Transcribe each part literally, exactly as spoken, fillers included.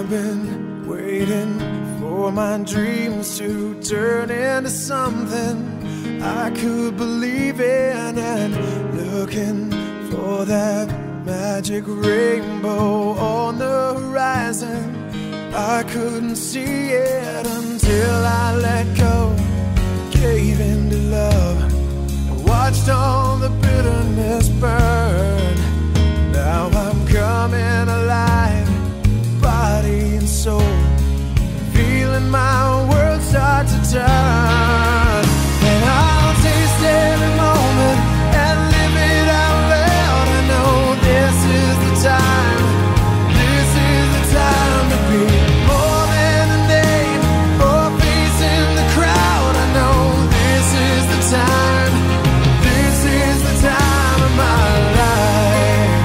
I've been waiting for my dreams to turn into something I could believe in, and looking for that magic rainbow on the horizon. I couldn't see it until I let go, gave in to love, and watched all the bitterness burn. Now I'm coming alive, body and soul, feeling my world start to turn. And I'll taste every moment and live it out loud. I know this is the time, this is the time to be more than a name or face in the crowd. I know this is the time, this is the time of my life,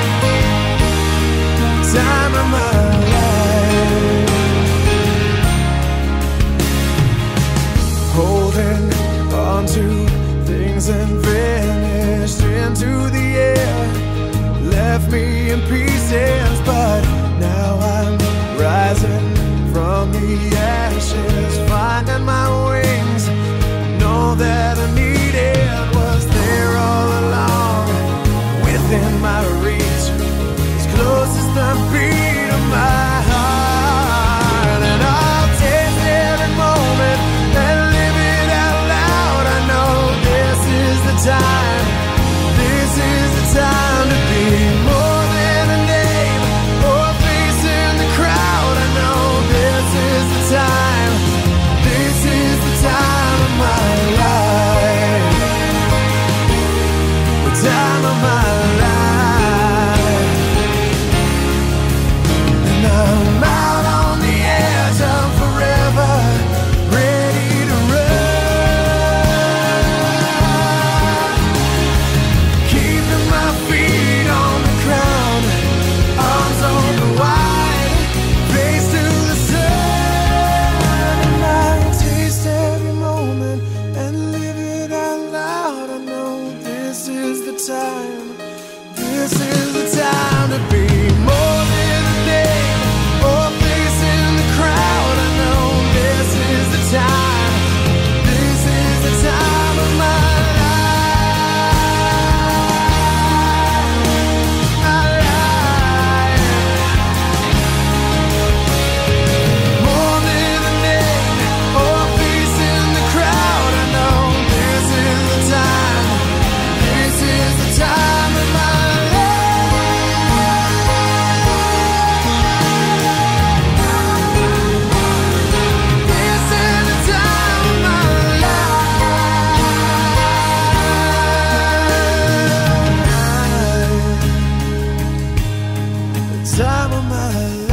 time of my life. Holding on to things and vanished into the air, left me in pieces, but now I'm rising from the ashes, finding my wings. Know that I needed was there all along, within my reach, as close as the beat of my heart. And I'll taste every moment and live it out loud. I know this is the time, this is the time to be more than a name or a face in the crowd. I know this is the time, this is the time of my life, the time of my life. And I'm out on the edge of forever, ready to run, keeping my feet on the ground, arms open wide, face to the sun. And I'll taste every moment and live it out loud. I know this is the time, this is the time to be more than a name or a face in the crowd. I know this is the time, this is the time of my life, my life. More than a name or a face in the crowd. I know this is the time, this is the time of my life, this is the time of my life, the time of my life.